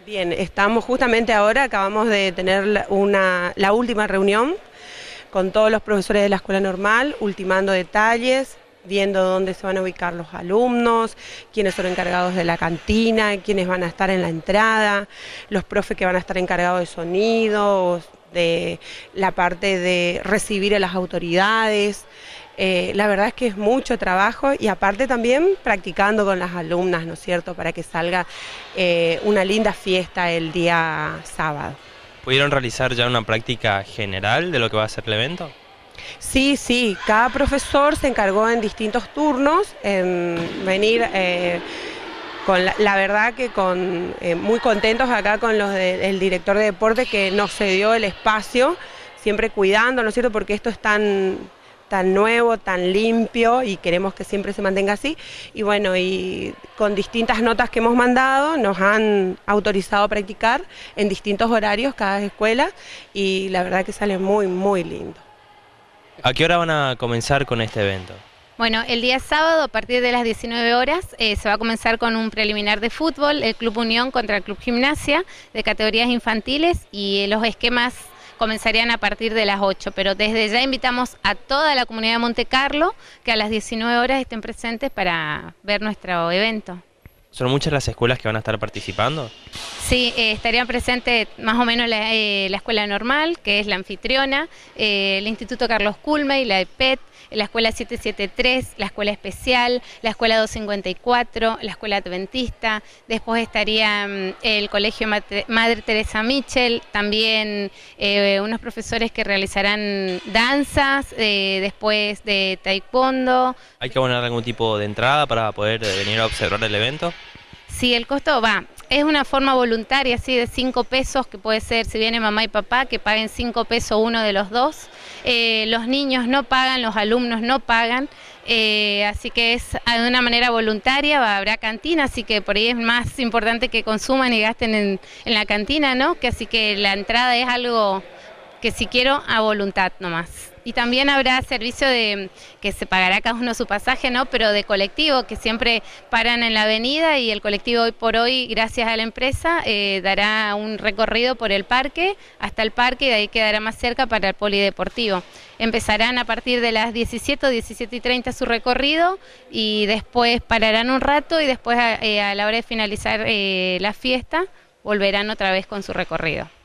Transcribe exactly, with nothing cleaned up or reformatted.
Bien, estamos justamente ahora, acabamos de tener la- una, la última reunión con todos los profesores de la escuela normal, ultimando detalles, viendo dónde se van a ubicar los alumnos, quiénes son encargados de la cantina, quiénes van a estar en la entrada, los profes que van a estar encargados de sonido, de la parte de recibir a las autoridades. Eh, la verdad es que es mucho trabajo y aparte también practicando con las alumnas, ¿no es cierto?, para que salga eh, una linda fiesta el día sábado. ¿Pudieron realizar ya una práctica general de lo que va a ser el evento? Sí, sí, cada profesor se encargó en distintos turnos en venir, eh, con la, la verdad que con eh, muy contentos acá con los de- el director de deporte que nos cedió el espacio, siempre cuidando, ¿no es cierto?, porque esto es tan, tan nuevo, tan limpio y queremos que siempre se mantenga así. Y bueno, y con distintas notas que hemos mandado, nos han autorizado a practicar en distintos horarios cada escuela y la verdad que sale muy, muy lindo. ¿A qué hora van a comenzar con este evento? Bueno, el día sábado a partir de las diecinueve horas eh, se va a comenzar con un preliminar de fútbol, el Club Unión contra el Club Gimnasia de categorías infantiles y los esquemas comenzarían a partir de las ocho, pero desde ya invitamos a toda la comunidad de Monte Carlo que a las diecinueve horas estén presentes para ver nuestro evento. ¿Son muchas las escuelas que van a estar participando? Sí, eh, estarían presentes más o menos la, eh, la escuela normal, que es la anfitriona, eh, el Instituto Carlos Culmay, la E P E T, la escuela setecientos setenta y tres, la escuela especial, la escuela doscientos cincuenta y cuatro, la escuela adventista, después estaría mm, el colegio Matre- Madre Teresa Mitchell, también eh, unos profesores que realizarán danzas, eh, después de taekwondo. ¿Hay que abonar algún tipo de entrada para poder eh, venir a observar el evento? Sí, el costo va, es una forma voluntaria, así de cinco pesos, que puede ser, si viene mamá y papá, que paguen cinco pesos uno de los dos. Eh, los niños no pagan, los alumnos no pagan, eh, así que es de una manera voluntaria, va, habrá cantina, así que por ahí es más importante que consuman y gasten en, en la cantina, ¿no? Que así que la entrada es algo que si quiero a voluntad nomás. Y también habrá servicio de que se pagará cada uno su pasaje, ¿no? Pero de colectivo, que siempre paran en la avenida y el colectivo hoy por hoy, gracias a la empresa, eh, dará un recorrido por el parque hasta el parque y de ahí quedará más cerca para el polideportivo. Empezarán a partir de las diecisiete o diecisiete y treinta su recorrido y después pararán un rato y después a, eh, a la hora de finalizar eh, la fiesta volverán otra vez con su recorrido.